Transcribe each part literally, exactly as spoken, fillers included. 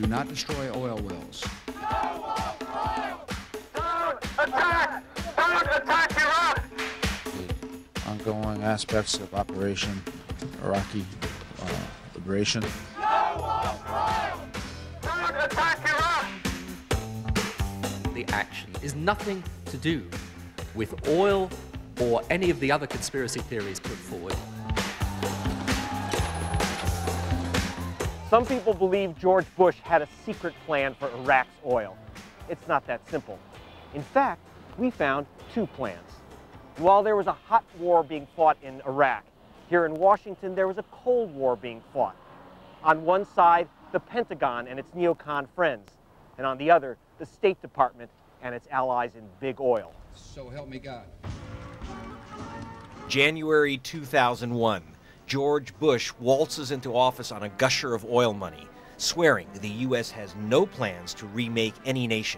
Do not destroy oil wells. Don't attack! Don't attack Iraq! The ongoing aspects of Operation Iraqi uh, Liberation. Don't attack Iraq! The action is nothing to do with oil or any of the other conspiracy theories put forward. Some people believe George Bush had a secret plan for Iraq's oil. It's not that simple. In fact, we found two plans. While there was a hot war being fought in Iraq, here in Washington there was a Cold War being fought. On one side, the Pentagon and its neocon friends, and on the other, the State Department and its allies in big oil. So help me God. January two thousand one. George Bush waltzes into office on a gusher of oil money, swearing the U S has no plans to remake any nation.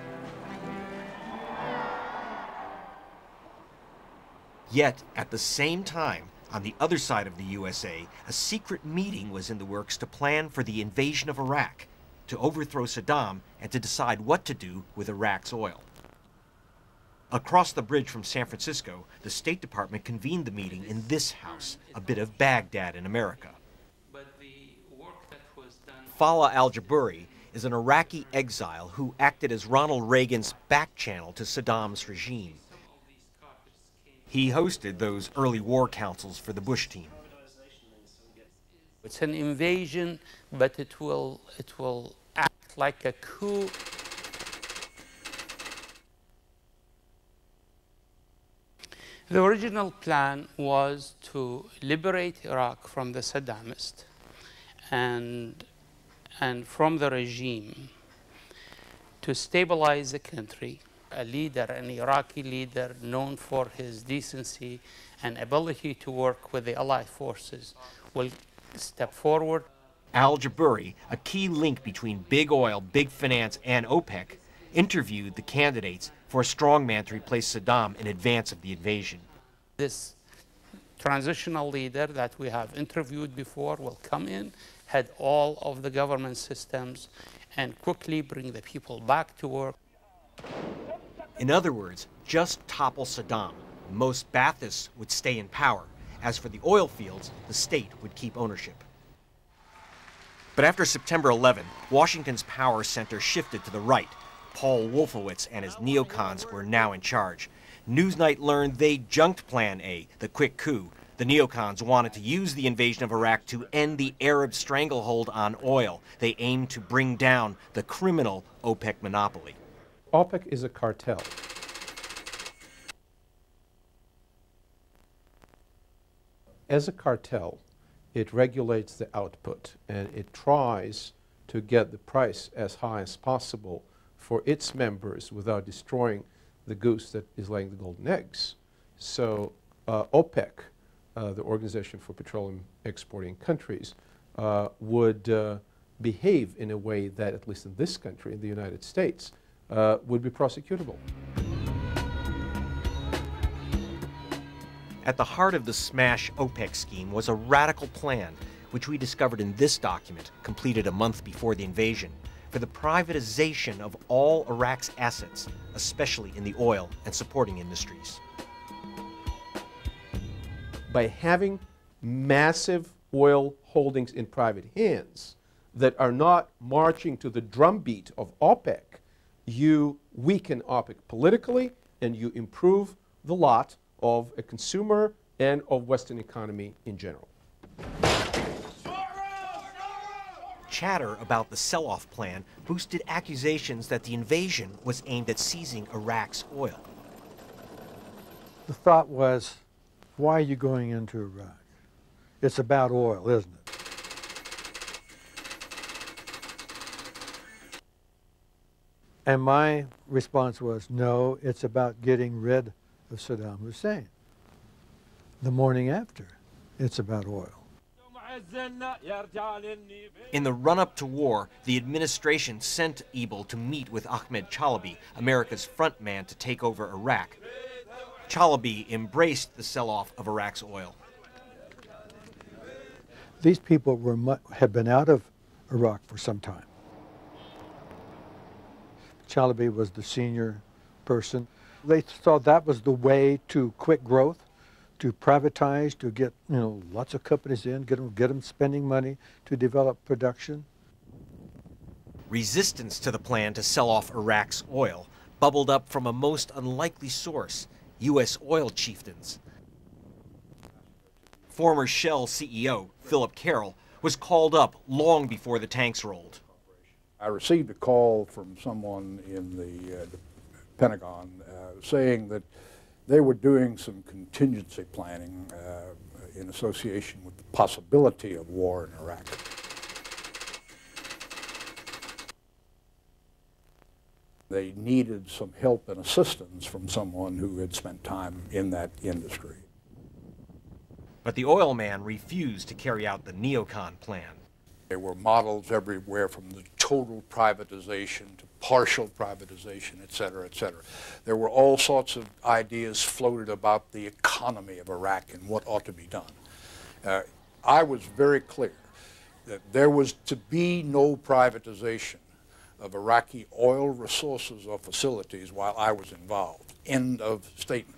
Yet, at the same time, on the other side of the U S A, a secret meeting was in the works to plan for the invasion of Iraq, to overthrow Saddam, and to decide what to do with Iraq's oil. Across the bridge from San Francisco, the State Department convened the meeting in this house, a bit of Baghdad in America. Fallah al-Jaburi is an Iraqi exile who acted as Ronald Reagan's back channel to Saddam's regime. He hosted those early war councils for the Bush team. It's an invasion, but it will, it will act like a coup. The original plan was to liberate Iraq from the Saddamists and, and from the regime, to stabilize the country. A leader, an Iraqi leader known for his decency and ability to work with the Allied forces, will step forward. Al-Jaburi, a key link between big oil, big finance, and OPEC, interviewed the candidates for a strongman to replace Saddam in advance of the invasion. This transitional leader that we have interviewed before will come in, head all of the government systems, and quickly bring the people back to work. In other words, just topple Saddam. Most Baathists would stay in power. As for the oil fields, the state would keep ownership. But after September eleventh, Washington's power center shifted to the right. Paul Wolfowitz and his neocons were now in charge. Newsnight learned they junked Plan A, the quick coup. The neocons wanted to use the invasion of Iraq to end the Arab stranglehold on oil. They aimed to bring down the criminal OPEC monopoly. OPEC is a cartel. As a cartel, it regulates the output and it tries to get the price as high as possible for its members without destroying the goose that is laying the golden eggs. So uh, OPEC, uh, the Organization for Petroleum Exporting Countries, uh, would uh, behave in a way that, at least in this country, in the United States, uh, would be prosecutable. At the heart of the smash OPEC scheme was a radical plan, which we discovered in this document, completed a month before the invasion, for the privatization of all Iraq's assets, especially in the oil and supporting industries. By having massive oil holdings in private hands that are not marching to the drumbeat of OPEC, you weaken OPEC politically and you improve the lot of a consumer and of Western economy in general. Chatter about the sell-off plan boosted accusations that the invasion was aimed at seizing Iraq's oil. The thought was, why are you going into Iraq? It's about oil, isn't it? And my response was, no, it's about getting rid of Saddam Hussein. The morning after, it's about oil. In the run-up to war, the administration sent Ebel to meet with Ahmed Chalabi, America's front man to take over Iraq. Chalabi embraced the sell-off of Iraq's oil. These people were mu had been out of Iraq for some time. Chalabi was the senior person. They thought that was the way to quick growth, to privatize, to get, you know, lots of companies in, get them, get them spending money to develop production. Resistance to the plan to sell off Iraq's oil bubbled up from a most unlikely source, U S oil chieftains. Former Shell C E O Philip Carroll was called up long before the tanks rolled. I received a call from someone in the, uh, the Pentagon uh, saying that they were doing some contingency planning uh, in association with the possibility of war in Iraq. They needed some help and assistance from someone who had spent time in that industry. But the oil man refused to carry out the neocon plan. There were models everywhere from the total privatization to partial privatization, et cetera, et cetera. There were all sorts of ideas floated about the economy of Iraq and what ought to be done. Uh, I was very clear that there was to be no privatization of Iraqi oil resources or facilities while I was involved. End of statement.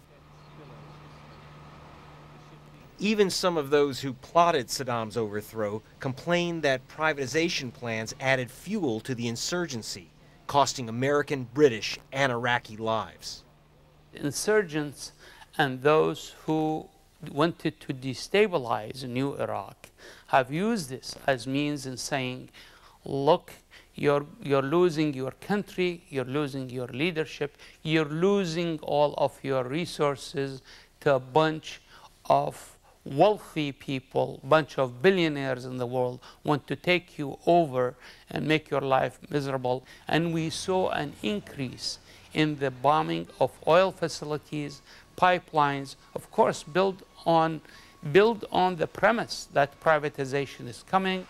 Even some of those who plotted Saddam's overthrow complained that privatization plans added fuel to the insurgency, costing American, British, and Iraqi lives. Insurgents and those who wanted to destabilize New Iraq have used this as means in saying, look, you're, you're losing your country, you're losing your leadership, you're losing all of your resources to a bunch of wealthy people, bunch of billionaires in the world want to take you over and make your life miserable. And we saw an increase in the bombing of oil facilities, pipelines, of course, built on, built on the premise that privatization is coming.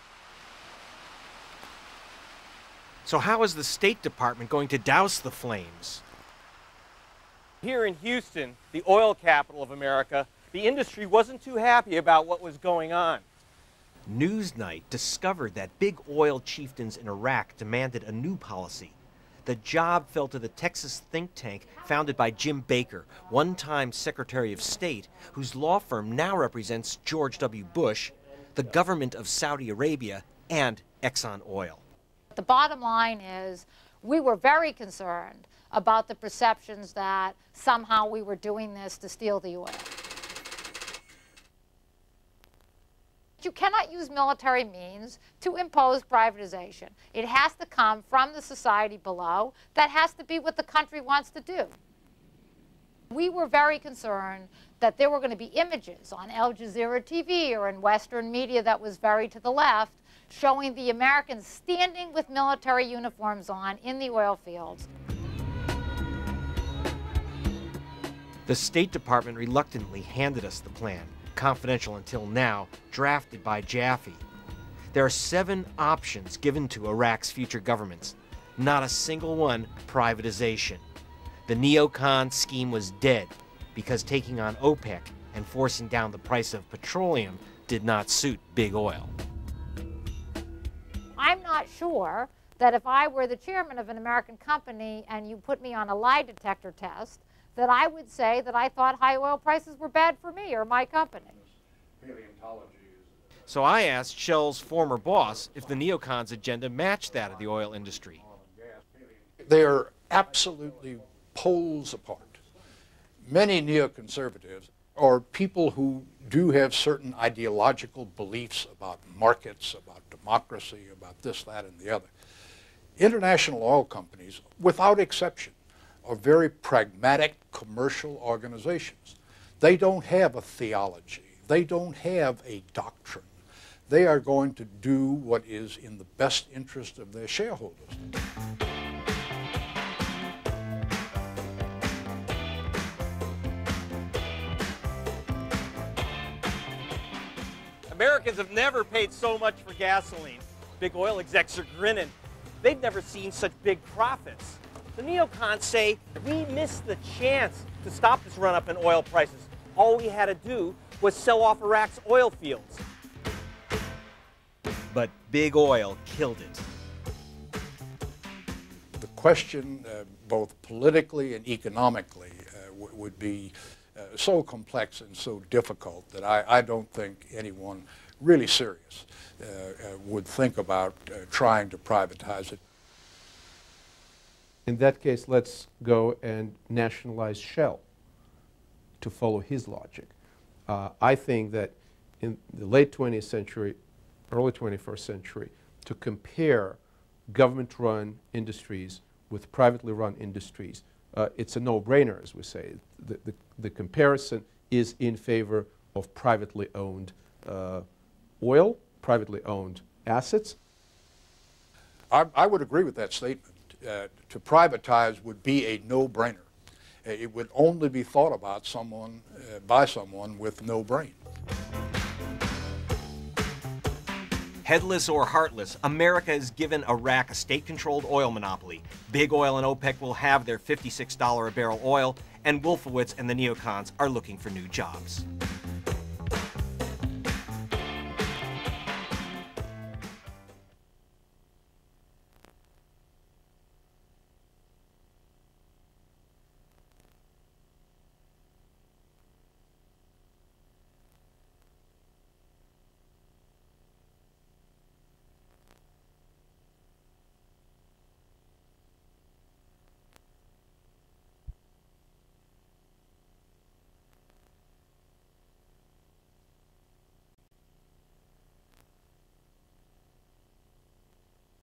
So how is the State Department going to douse the flames? Here in Houston, the oil capital of America, the industry wasn't too happy about what was going on. Newsnight discovered that big oil chieftains in Iraq demanded a new policy. The job fell to the Texas think tank founded by Jim Baker, one-time Secretary of State, whose law firm now represents George W. Bush, the government of Saudi Arabia, and Exxon Oil. The bottom line is we were very concerned about the perceptions that somehow we were doing this to steal the oil. You cannot use military means to impose privatization. It has to come from the society below. That has to be what the country wants to do. We were very concerned that there were going to be images on Al Jazeera T V or in Western media that was very to the left, showing the Americans standing with military uniforms on in the oil fields. The State Department reluctantly handed us the plan, confidential until now, drafted by Jaffe. There are seven options given to Iraq's future governments. Not a single one privatization. The neocon scheme was dead because taking on OPEC and forcing down the price of petroleum did not suit big oil. I'm not sure that if I were the chairman of an American company and you put me on a lie detector test, that I would say that I thought high oil prices were bad for me or my company. So I asked Shell's former boss if the neocons' agenda matched that of the oil industry. They are absolutely poles apart. Many neoconservatives are people who do have certain ideological beliefs about markets, about democracy, about this, that, and the other. International oil companies, without exception, are very pragmatic commercial organizations. They don't have a theology. They don't have a doctrine. They are going to do what is in the best interest of their shareholders. Americans have never paid so much for gasoline. Big oil execs are grinning. They've never seen such big profits. The neocons say we missed the chance to stop this run-up in oil prices. All we had to do was sell off Iraq's oil fields. But big oil killed it. The question, uh, both politically and economically, uh, w would be uh, so complex and so difficult that I, I don't think anyone really serious uh, uh, would think about uh, trying to privatize it. In that case, let's go and nationalize Shell, to follow his logic. Uh, I think that in the late twentieth century, early twenty-first century, to compare government-run industries with privately run industries, uh, it's a no-brainer, as we say. The, the, the comparison is in favor of privately owned uh, oil, privately owned assets. I, I would agree with that statement. Uh, to privatize would be a no-brainer. It would only be thought about someone, uh, by someone with no brain. Headless or heartless, America has given Iraq a state-controlled oil monopoly. Big Oil and OPEC will have their fifty-six dollars a barrel oil, and Wolfowitz and the neocons are looking for new jobs.